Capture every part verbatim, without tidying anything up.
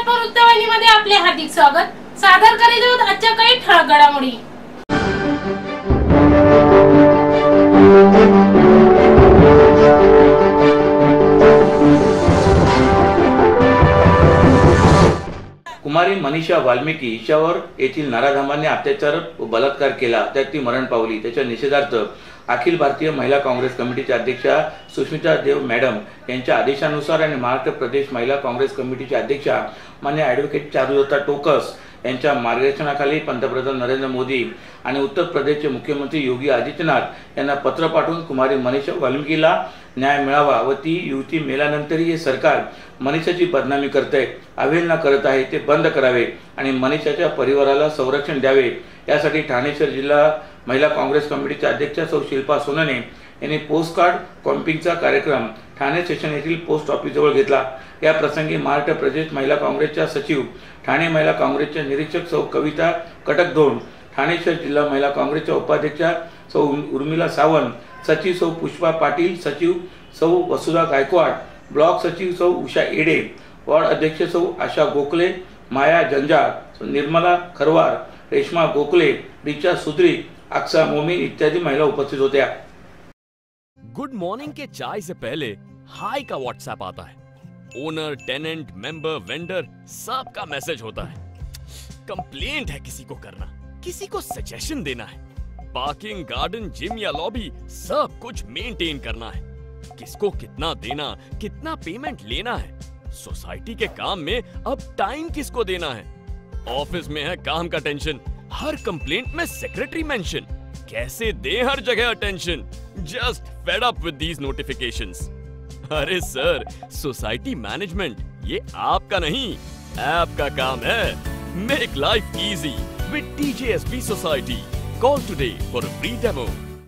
नागपूर वृत्तवाहिनीमध्ये आपले हार्दिक स्वागत। सादर करीत आहोत आजच्या काही ठळक घडामोडी। कुमारी मनीषा वाल्मिकी हिच्यावर येथील नराधमांनी अत्याचार व बलात्कार केला, त्यात ती मरण पावली। त्याच्या निषेधार्थ अखिल भारतीय महिला काँग्रेस कमिटीच्या अध्यक्षा सुष्मिता देव मॅडम यांच्या आदेशानुसार आणि महाराष्ट्र प्रदेश महिला काँग्रेस कमिटीच्या अध्यक्षा मान्य ॲडव्होकेट चारुलता टोकस यांच्या मार्गदर्शनाखाली पंतप्रधान नरेंद्र मोदी आणि उत्तर प्रदेशचे मुख्यमंत्री योगी आदित्यनाथ यांना पत्र पाठवून कुमारी मनीषा वाल्मिकीला न्याय मिळावा व ती युवती मेल्यानंतरही हे सरकार मनीषाची बदनामी करते, अवहेलना करत आहे, ते बंद करावे आणि मनीषाच्या परिवाराला संरक्षण द्यावे। यासाठी ठाणे शहर जिल्हा महिला काँग्रेस कमिटीच्या अध्यक्षा सौ शिल्पा सोनने यांनी पोस्ट कार्ड कॉम्पिंगचा कार्यक्रम ठाणे स्टेशन येथील पोस्ट ऑफिस जवळ घेतला। या प्रसंगी महाराष्ट्र प्रदेश महिला काँग्रेसच्या सचिव, ठाणे महिला काँग्रेसच्या निरीक्षक सौ कविता कटकधोंड, ठाणे शहर जिल्हा महिला काँग्रेसच्या उपाध्यक्षा सौ उर्मिला सावंत, सचिव सौ पुष्पा पाटील, सचिव सौ वसुधा गायकवाड, ब्लॉक सचिव सौ उषा एडे, वार्ड अध्यक्ष सौ आशा गोखले, माया जंजाळ, निर्मला खरवार, रेश्मा गोखले, रिचा सुद्री, अक्सा मोमीन इत्यादि महिला उपस्थित होत्या। गुड मॉर्निंग के चाय से पहले हाय का व्हाट्सएप आता है। ओनर, टेनेंट, मेंबर, वेंडर सबका मैसेज होता है। कंप्लेंट है किसी को करना, किसी को सजेशन देना है, पार्किंग, गार्डन, जिम या लॉबी सब कुछ मेंटेन करना है। किसको कितना देना, कितना पेमेंट लेना है, सोसाइटी के काम में अब टाइम किसको देना है। ऑफिस में है काम का टेंशन, हर कंप्लेंट में सेक्रेटरी मेंशन, कैसे दे हर जगह attention. Just fed up with these notifications. अरे सर, सोसाइटी मैनेजमेंट ये आपका नहीं, ऐप का काम है। Make life easy with TJSB society. Call today for a free demo.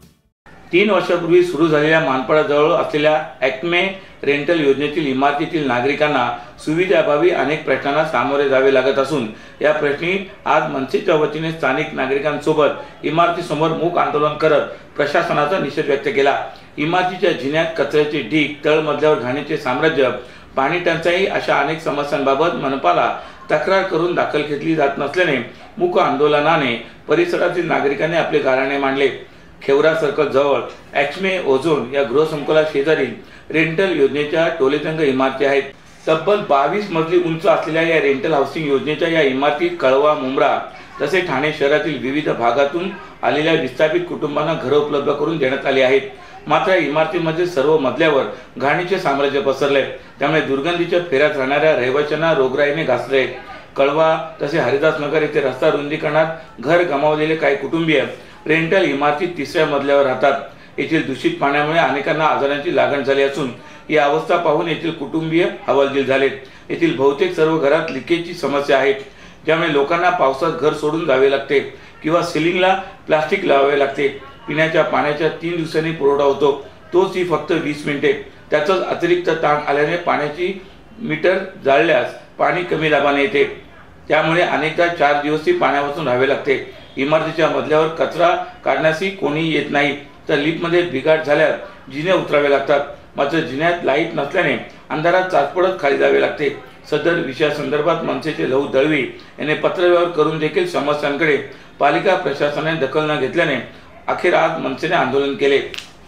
तीन वर्षापूर्वी सुरू झालेल्या मानपाडाजवळ असलेल्या ॲक्मे रेंटल योजनेतील इमारतीतील नागरिकांना सुविधाअभावी अनेक प्रश्नांना सामोरे जावे लागत असून या प्रश्नी आज मनसेच्या वतीने स्थानिक नागरिकांसोबत इमारतीसमोर मूक आंदोलन करत प्रशासनाचा निषेध व्यक्त केला। इमारतीच्या जिन्यात कचऱ्याचे ढीग, तळमजल्यावर घाणीचे साम्राज्य, पाणी टंचाई अशा अनेक समस्यांबाबत मनपाला तक्रार करून दाखल घेतली जात नसल्याने मूक आंदोलनाने परिसरातील नागरिकांनी आपले गाऱ्हाणे मांडले। खेवरा सर्कल जवळ ॲक्मे ओझोन या गृहसंकुला शेजारील रेंटल योजनेच्या टोलेतंग इमारती आहेत। तब्बल बावीस मजली उंच असलेल्या या रेंटल हाऊसिंग योजनेच्या या इमारतीत कळवा, मुंब्रा तसेच ठाणे शहरातील विविध भागातून आलेल्या विस्थापित कुटुंबांना घरे उपलब्ध करून देण्यात आली आहेत। मात्र इमारतीमध्ये सर्व मजल्यावर घाणीचे साम्राज्य पसरले, त्यामुळे दुर्गंधीच्या फेऱ्यात राहणाऱ्या रहिवाशांना रोगराईने घासले। कळवा तसे हरिदास नगर येथे रस्ता रुंदीकरणात घर गमावलेले काही कुटुंबीय रेंटल इमारतीत तिसऱ्या मजल्यावर राहतात। येथील दूषित पाण्यामुळे अनेकांना आजारांची लागण झाली असून ही अवस्था पाहून येथील कुटुंबीय हवालदिल झालेत। येथील बहुतेक सर्व घरात लिकेजची समस्या आहे, ज्यामुळे लोकांना पावसात घर सोडून जावे लागते किंवा सिलिंगला प्लास्टिक लावावे लागते। पिण्याच्या पाण्याच्या तीन दिवसांनी पुरवठा होतो, तोच ही फक्त वीस मिनिटे। त्याचाच अतिरिक्त ताण आल्याने पाण्याची मीटर जाळल्यास पाणी कमी दाबाने येते, त्यामुळे अनेकदा चार दिवसही पाण्यापासून राहावे लागते। इमारतीच्या मजल्यावर कचरा काढण्यासही कोणी येत नाही, तर लिफ्टमध्ये बिघाड झाल्यास जिने उतरावे लागतात। मात्र जिन्यात लाईट नसल्याने अंधारात चाचपडत खाली जावे लागते। सदर विषयासंदर्भात मनसेचे लहू दळवी यांनी पत्रव्यवहार करून देखील समस्यांकडे पालिका प्रशासनाने दखल न घेतल्याने अखेर आज मनसेने आंदोलन केले।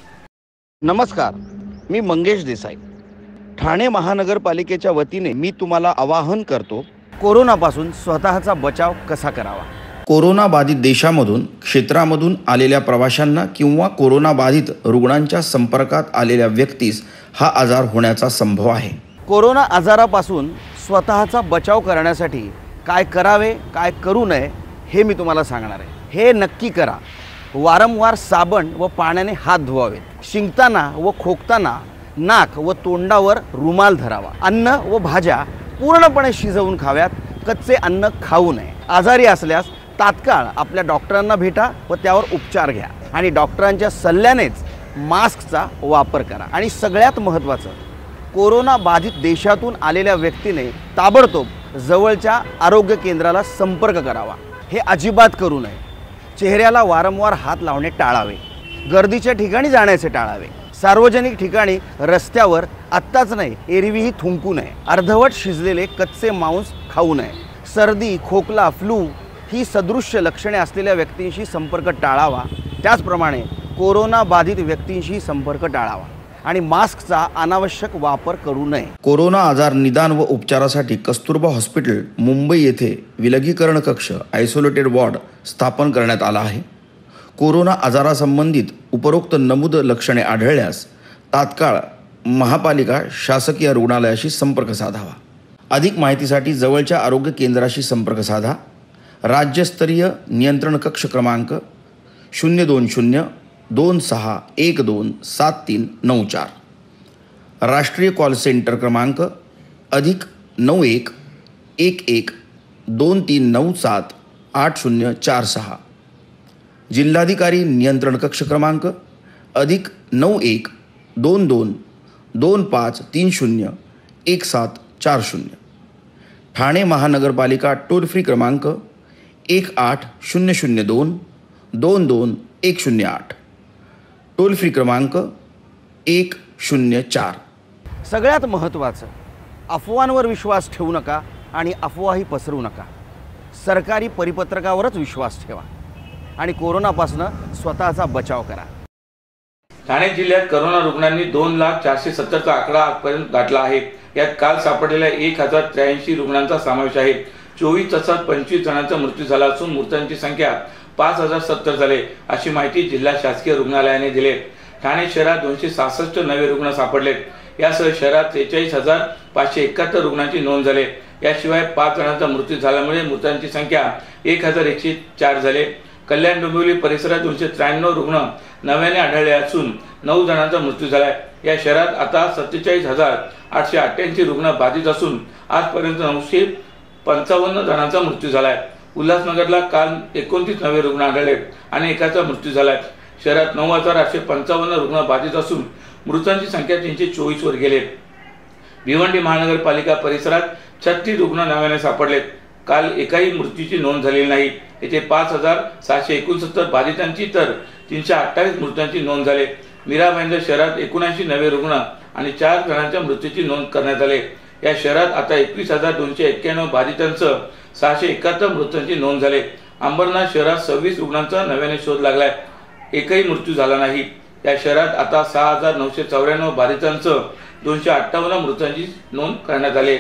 नमस्कार, मी मंगेश देसाई। ठाणे महानगरपालिकेच्या वतीने मी तुम्हाला आवाहन करतो, कोरोनापासून स्वतःचा बचाव कसा करावा। कोरोना बाधित देशामधून क्षेत्रामधून आलेल्या प्रवाशांना किंवा कोरोना बाधित रुग्णांच्या संपर्कात आलेल्या व्यक्तीस हा आजार होण्याचा संभव आहे। कोरोना आजारापासून स्वतःचा बचाव करण्यासाठी काय करावे, काय करू नये हे मी तुम्हाला सांगणार आहे। हे नक्की करा, वारंवार साबण व पाण्याने हात धुवावेत। शिंकताना व खोकताना नाक व तोंडावर रुमाल धरावा। अन्न व भाज्या पूर्णपणे शिजवून खाव्यात, कच्चे अन्न खाऊ नये। आजारी असल्यास तात्काळ आपल्या डॉक्टरांना भेटा व त्यावर उपचार घ्या आणि डॉक्टरांच्या सल्ल्यानेच मास्कचा वापर करा। आणि सगळ्यात महत्त्वाचं, कोरोना बाधित देशातून आलेल्या व्यक्तीने ताबडतोब जवळच्या आरोग्य केंद्राला संपर्क करावा। हे अजिबात करू नये। चेहऱ्याला वारंवार हात लावणे टाळावे। गर्दीच्या ठिकाणी जाण्याचे टाळावे। सार्वजनिक ठिकाणी रस्त्यावर आत्ताच नाही एरवीही थुंकू नये। अर्धवट शिजलेले कच्चे मांस खाऊ नये. सर्दी, खोकला, फ्लू ही सदृश्य लक्षणे असलेल्या व्यक्तींशी संपर्क टाळावा. त्याचप्रमाणे कोरोना बाधित व्यक्तींशी संपर्क टाळावा आणि मास्कचा अनावश्यक वापर करू नये. कोरोना आजार निदान व उपचारासाठी कस्तुरबा हॉस्पिटल मुंबई येथे विलगीकरण कक्ष आयसोलेटेड वॉर्ड स्थापन करण्यात आला आहे. कोरोना आजारासंबंधित उपरोक्त नमूद लक्षणे आढळल्यास तात्काळ महापालिका शासकीय रुग्णालयाशी संपर्क साधावा. अधिक माहितीसाठी जवळच्या आरोग्य केंद्राशी संपर्क साधा. राज्यस्तरीय नियंत्रण कक्ष क्रमांक शून्य दोन शून्य दोन सहा एक दोन सात तीन नऊ चार. राष्ट्रीय कॉल सेंटर क्रमांक अधिक नऊ एक एक एक दोन तीन नऊ सात आठ शून्य चार सहा. जिल्हाधिकारी नियंत्रण कक्ष क्रमांक अधिक नऊ एक दोन दोन दोन पाच तीन शून्य एक सात चार शून्य. ठाणे महानगरपालिका टोल फ्री क्रमांक एक आठ शून्य शून्य दोन दोन दोन एक शून्य आठ. टोल फ्री क्रमांक एक शून्य चार. सगळ्यात महत्त्वाचं, अफवांवर विश्वास ठेवू नका आणि अफवाही पसरवू नका. सरकारी परिपत्रकावरच विश्वास ठेवा आणि कोरोनापासून स्वतःचा बचाव करा. ठाणे जिल्ह्यात करोना रुग्णांनी दोन लाख चारशे सत्तरचा आकडा आजपर्यंत गाठला आहे. यात काल सापडलेल्या एक हजार त्र्याऐंशी रुग्णांचा समावेश आहे. चोवीस तासात पंचवीस जणांचा मृत्यू झाला असून मृतांची संख्या पाच हजार सत्तर झाले अशी माहिती जिल्हा शासकीय रुग्णालयाने दिली. ठाणे शहरात दोनशे सहासष्ट नवे रुग्ण सापडले. यासह शहरात त्रेचाळीस हजार पाचशे एकाहत्तर रुग्णांची नोंद झाली. याशिवाय पाच जणांचा मृत्यू झाल्यामुळे मृतांची संख्या एक हजार एकशे चार झाले. कल्याण डोंबिवली परिसरात दोनशे त्र्याण्णव रुग्ण नव्याने आढळले असून नऊ जणांचा मृत्यू झालाय. या शहरात आता सत्तेचाळीस हजार आठशे अठ्ठ्याऐंशी रुग्ण बाधित असून आजपर्यंत नऊशे पंचावन्न जणांचा मृत्यू झालाय. उल्हासनगरला काल एकोणतीस नवे रुग्ण आढळले आणि एकाचा मृत्यू झालाय. शहरात नऊ हजार आठशे पंचावन्न रुग्ण बाधित असून मृतांची संख्या तीनशे चोवीस वर गेले. भिवंडी महानगरपालिका परिसरात छत्तीस रुग्ण नव्याने सापडले. काल एकाही मृत्यूची नोंद झालेली नाही. येथे पाच हजार सहाशे एकोणसत्तर बाधितांची तर तीनशे अठ्ठावीस मृतांची नोंद झाली. मीरा भाईंदर शहरात एकोणऐंशी नवे रुग्ण आणि चार जणांच्या मृत्यूची नोंद करण्यात आली. या शहरात आता एकवीस हजार दोनशे एक्क्याण्णव बाधितांसह सहाशे एकाहत्तर मृतांची नोंद झाली. अंबरनाथ शहरात सव्वीस रुग्णांचा नव्याने शोध लागलाय. एकही मृत्यू झाला नाही. या शहरात आता सहा हजार नऊशे चौऱ्याण्णव बाधितांसह दोनशे अठ्ठावन्न मृतांची नोंद करण्यात आली.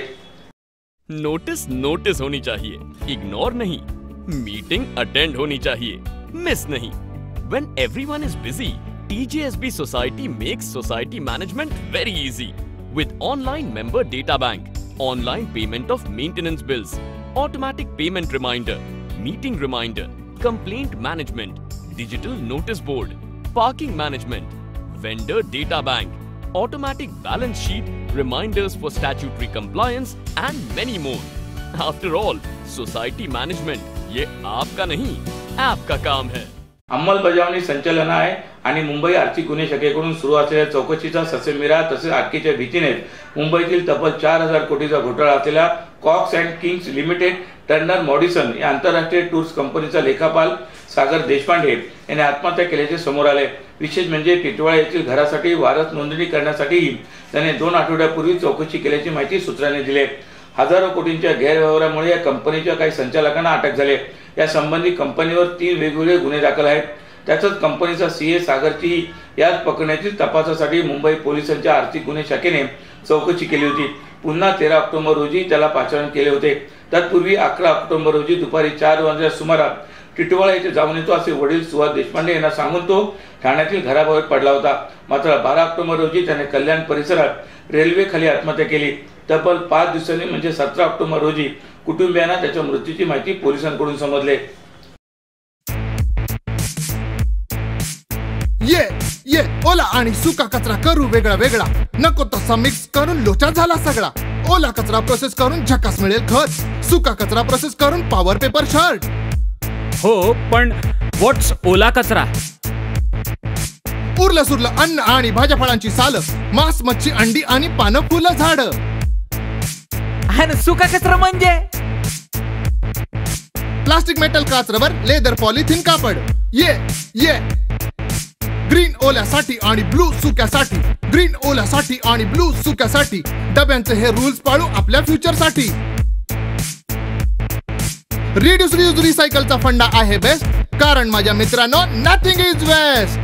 नोटिस नोटिस होनी चाहिए, इग्नोर नहीं. मीटिंग अटेंड होनी चाहिए, मिस नहीं. When everyone is busy, T J S B Society makes society management very easy. With online member data bank, online payment of maintenance bills, automatic payment reminder, meeting reminder, complaint management, digital notice board, parking management, vendor data bank, automatic balance sheet, reminders for statutory compliance and many more. After all, society management ये आपका नहीं, app का काम है. अंमलबजावणी संचालनालय आणि मुंबई आर्थिक गुन्हे शाखेकडून सुरू असलेल्या चौकशीचा ससेमिरा तसेच अटकेच्या भीतीने मुंबईतील तब्बल चार हजार कोटीचा घोटाळा असलेल्या Cox and Kings limited Turner Morrison या आंतरराष्ट्रीय टूर्स कंपनीचा लेखापाल सागर देशपांडे यांनी आत्महत्या केल्याचे समोर आले. विशेष म्हणजे टिटवाळा येथील घरासाठी वारस नोंदणी करण्यासाठीही त्याने दोन आठवड्यापूर्वी चौकशी केल्याची माहिती सूत्रांनी दिली. हजारो कोटींच्या गैरव्यवहारामुळे या कंपनीच्या काही संचालकांना अटक झाली. या संबंधी कंपनीवर तीन वेगवेगळे गुन्हे दाखल आहेत. त्यातच कंपनीचा सीए सागरची याच प्रकरणातील तपासासाठी मुंबई पोलिसांच्या आर्थिक गुन्हे शाखेने चौकशी केली होती. पुन्हा तेरा ऑक्टोबर रोजी त्याला पाचारण केले होते. तत्पूर्वी अकरा ऑक्टोबर रोजी दुपारी चार वाजल्या सुमारास टिटवाळा येथे जाऊन येतो असे वडील सुहास देशपांडे यांना सांगून तो ठाण्यातील घराबाहेर पडला होता. मात्र बारा ऑक्टोबर रोजी त्याने कल्याण परिसरात रेल्वे खाली आत्महत्या केली. तब्बल पाच दिवसांनी म्हणजे सतरा ऑक्टोबर रोजी कुटुंबियांना त्याच्या मृत्यूची माहिती पोलिसांकडून समजले. ये ये ओला आणि सुका कचरा करू वेगळा वेगळा, नको तसा मिक्स करून लोचा झाला सगळा. ओला कचरा प्रोसेस करून झकास मिळेल खत, सुका कचरा प्रोसेस करून पॉवर पेपर शर्ट. हो पण व्हॉट्स ओला कचरा? उरलं सुरलं अन्न आणि भाज्या फळांची साल, मांस मच्छी अंडी आणि पानं फुलं झाड. आणि सुका कचरा म्हणजे प्लास्टिक मेटल काच रबर लेदर पॉलिथिन कापड. ये ये ग्रीन ओल्यासाठी आणि ब्लू सुक्यासाठी, ग्रीन ओल्यासाठी आणि ब्लू सुक्यासाठी डब्यांचे हे रूल्स पाळू आपल्या फ्युचर साठी. रिड्यूस रियूज रिसायकलचा फंडा आहे बेस्ट, कारण माझ्या मित्रांनो नथिंग इज वेस्ट.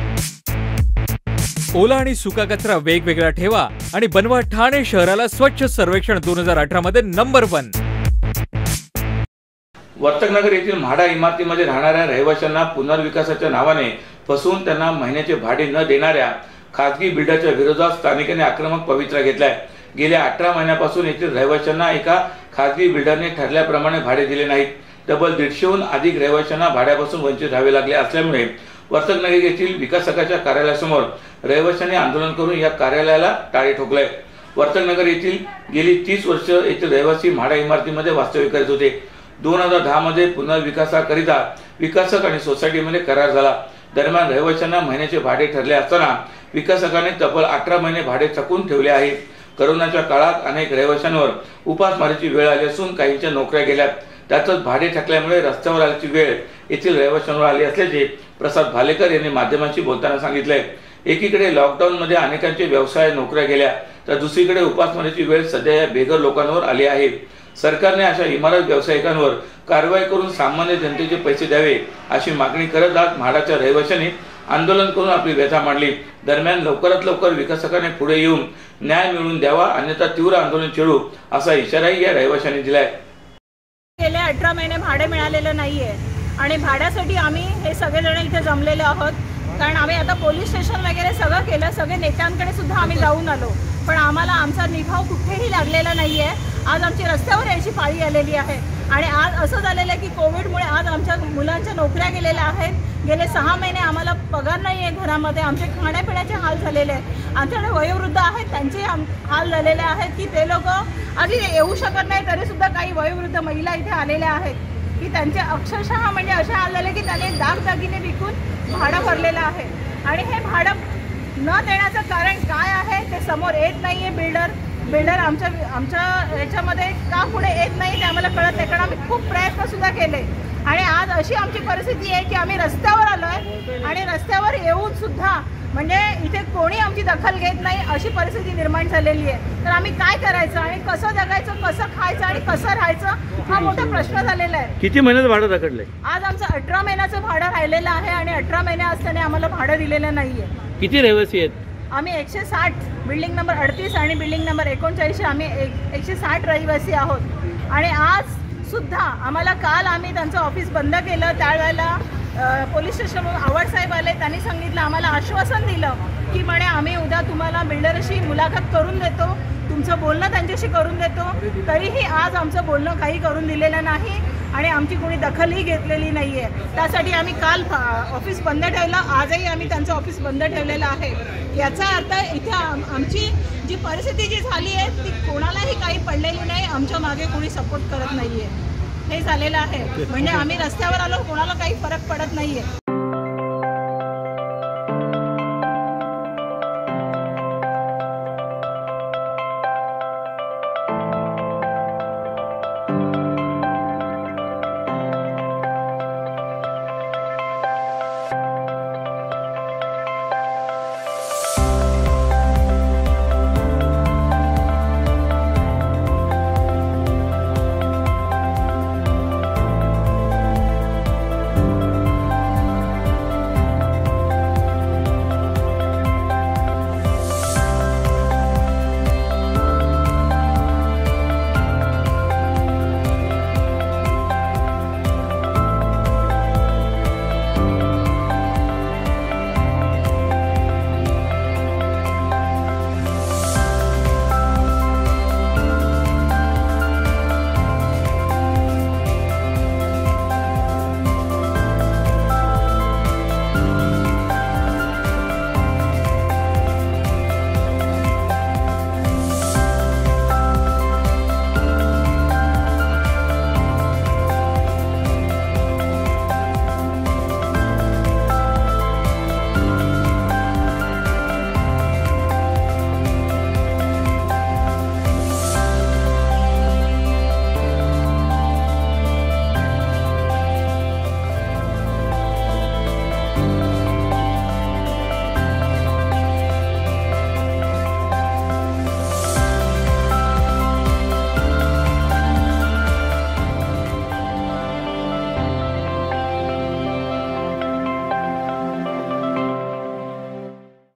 ओला आणि सुका कचरा वेगवेगळा ठेवा आणि बनवा ठाणे शहराला स्वच्छ सर्वेक्षण दोन हजार अठरा मध्ये नंबर वन. वर्तकनगर येथील म्हाडा इमारतीमध्ये राहणाऱ्या रहिवाशांना पुनर्विकासाच्या नावाने फसवून त्यांना महिन्याचे भाडे न देणाऱ्या खासगी बिल्डरच्या विरोधात स्थानिकांनी आक्रमक पवित्रा घेतलाय. गेल्या अठरा महिन्यापासून येथील रहिवाशांना एका खासगी बिल्डरने ठरल्याप्रमाणे भाडे दिले नाहीत. तब्बल दीडशेहून अधिक रहिवाशांना भाड्यापासून वंचित राहावे लागले असल्यामुळे वर्तकनगर येथील विकासकाच्या कार्यालयासमोर रहिवाशांनी आंदोलन करून या कार्यालयाला टाळे ठोकले. वर्तकनगर येथील गेली तीस वर्ष येथील रहिवासी म्हाडा इमारतीमध्ये वास्तव्य करीत होते. दोन हजार दहा मध्ये पुनर्विकासाकरिता विकासक आणि सोसायटीमध्ये करार झाला. दरम्यान रहिवाशांना महिन्याचे भाडे ठरले असताना विकासकाने तब्बल अठरा महिने भाडे थकून ठेवले आहे. करोनाच्या काळात अनेक रहिवाशांवर उपासमारीची वेळ आली असून काहींच्या नोकऱ्या गेल्या. त्यातच भाडे थकल्यामुळे रस्त्यावर आल्याची वेळ येथील रहिवाशांवर आली असल्याचे प्रसाद भालेकर यांनी माध्यमांशी बोलताना सांगितले. एकीकडे लॉकडाऊन मध्ये अनेकांचे व्यवसाय नोकऱ्या गेल्या, तर दुसरीकडे उपासमारीची वेळ सध्या या बेघर लोकांवर आली आहे. सरकारने अशा इमारत व्यावसायिकांवर कारवाई करून सामान्य जनतेचे पैसे द्यावे अशी मागणी करत आज म्हाडाच्या रहिवाशांनी आंदोलन करून आपली व्यथा मांडली. दरम्यान लवकरात लवकर विकासकाने पुढे येऊन न्याय मिळवून द्यावा, अन्यथा तीव्र आंदोलन छेडू असा इशाराही या रहिवाशांनी दिलाय. गेले अठरा महिने भाडे मिळालेलं नाहीये आणि भाड्यासाठी आम्ही हे सगळेजण इथे जमलेलो आहोत. कारण आम्ही आता पोलीस स्टेशन वगैरे सगळं केलं, सगळे नेत्यांकडे सुद्धा आम्ही जाऊन आलो, पण आम्हाला आमचा निभाव कुठेही लागलेला नाहीये. आज आमची रस्त्यावर यायची पाळी आलेली आहे आणि आज असं झालेलं आहे की कोविडमुळे आज आमच्या मुलांच्या नोकऱ्या गेलेल्या आहेत. गेले सहा महिने आम्हाला पगार नाही आहे घरामध्ये. आमचे खाण्यापिण्याचे हाल झालेले आहेत. आमच्याकडे वयोवृद्ध आहेत, त्यांचे हाल झालेले आहेत की ते लोक आधी येऊ शकत नाही, तरी सुद्धा काही वयोवृद्ध महिला इथे आलेल्या आहेत की त्यांचे अक्षरशः म्हणजे असे हाल झाले की त्यांनी दागदागिने विकून भाडं भरलेलं आहे. आणि हे भाडं न देण्याचं कारण काय आहे ते समोर येत नाहीये. बिल्डर बिल्डर आमच्या आमच्या ह्याच्यामध्ये का पुढे येत नाही ते आम्हाला कळत नाही, कारण आम्ही खूप प्रयत्न सुद्धा केले आणि आज अशी आमची परिस्थिती आहे की आम्ही रस्त्यावर आलोय आणि रस्त्यावर येऊन सुद्धा म्हणजे इथे कोणी आमची दखल घेत नाही, अशी परिस्थिती निर्माण झालेली आहे. तर आम्ही काय करायचं आणि कसं जगायचं, कसं खायचं आणि कसं राहायचं हा मोठा प्रश्न झालेला आहे. किती महिन्याचं भाडं रखडलंय? आज आमचं अठरा महिन्याचं भाडं राहिलेलं आहे आणि अठरा महिने असताना आम्हाला भाडं दिलेलं नाहीये. किती रहिवासी आहेत? आम्ही एकशे साठ बिल्डिंग नंबर अडतीस आणि बिल्डिंग नंबर एकोणचाळीसशे आम्ही एक एकशे साठ रहिवासी आहोत. आणि आज सुद्धा आम्हाला काल आम्ही त्यांचं ऑफिस बंद केलं, त्यावेळेला पोलीस स्टेशनवर आवडसाहेब आले, त्यांनी सांगितलं आम्हाला आश्वासन दिलं की म्हणे आम्ही उद्या तुम्हाला बिल्डरशी मुलाखत करून देतो, तुमचं बोलणं त्यांच्याशी करून देतो. तरीही आज आमचं बोलणं काही करून दिलेलं नाही आणि आमची कोणी दखलही घेतलेली नाही आहे. त्यासाठी आम्ही काल ऑफिस बंद ठेवलं, आजही आम्ही त्यांचं ऑफिस बंद ठेवलेलं आहे. याचा अर्थ इथे आमची जी परिस्थिती जी झाली आहे ती कोणालाही काही पडलेली नाही, आमच्या मागे कोणी सपोर्ट करत नाही आहे, हे झालेलं आहे. म्हणजे आम्ही रस्त्यावर आलो, कोणाला काही फरक पडत नाही आहे.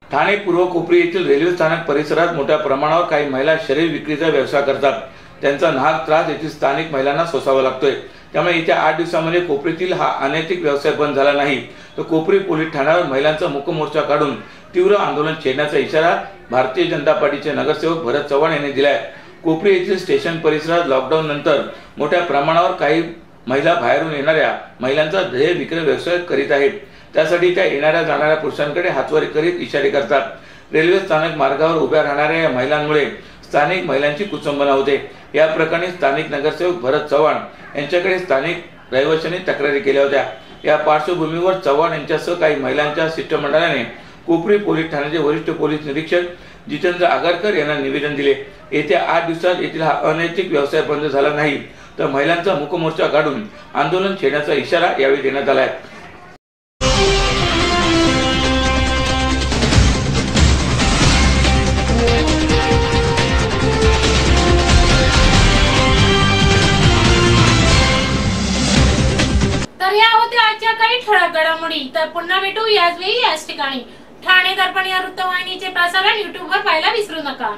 ठाणे पूर्व कोपरी येथील रेल्वे स्थानक परिसरात मोठ्या प्रमाणावर काही महिला शरीर विक्रीचा व्यवसाय करतात. त्यांचा नाहक त्रास येथील स्थानिक महिलांना सोसावा लागतोय. त्यामुळे येत्या आठ दिवसांमध्ये कोपरीतील हा अनैतिक व्यवसाय बंद झाला नाही तर कोपरी पोलीस ठाण्यावर महिलांचा मूकमोर्चा काढून तीव्र आंदोलन छेडण्याचा इशारा भारतीय जनता पार्टीचे नगरसेवक भरत चव्हाण यांनी दिलाय. कोपरी येथील स्टेशन परिसरात लॉकडाऊन नंतर मोठ्या प्रमाणावर काही महिला बाहेरून येणाऱ्या महिलांचा ध्येय विक्रय व्यवसाय करीत आहेत. त्यासाठी त्या येणाऱ्या जाणाऱ्या पुरुषांकडे हातवारे करीत इशारे करतात. रेल्वे स्थानक मार्गावर उभ्या राहणाऱ्या या महिलांमुळे स्थानिक महिलांची कुचंबना होते. या प्रकरणी स्थानिक नगरसेवक भरत चव्हाण यांच्याकडे स्थानिक रहिवाशांनी तक्रारी केल्या होत्या. या पार्श्वभूमीवर चव्हाण यांच्यासह काही महिलांच्या शिष्टमंडळाने कोपरी पोलीस ठाण्याचे वरिष्ठ पोलीस निरीक्षक जितेंद्र आगरकर यांना निवेदन दिले. येत्या आठ दिवसात येथील हा अनैतिक व्यवसाय बंद झाला नाही तर महिलांचा मूकमोर्चा काढून आंदोलन छेडण्याचा इशारा यावेळी देण्यात आला आहे. तर या होत्या आजच्या काही ठळक घडामोडी. तर पुन्हा भेटू याच वेळी याच ठिकाणी. ठाणे दर्पण या वृत्तवाहिनीचे प्रसारण युट्यूबवर पाहायला विसरू नका.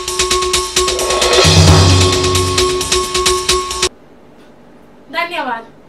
धन्यवाद.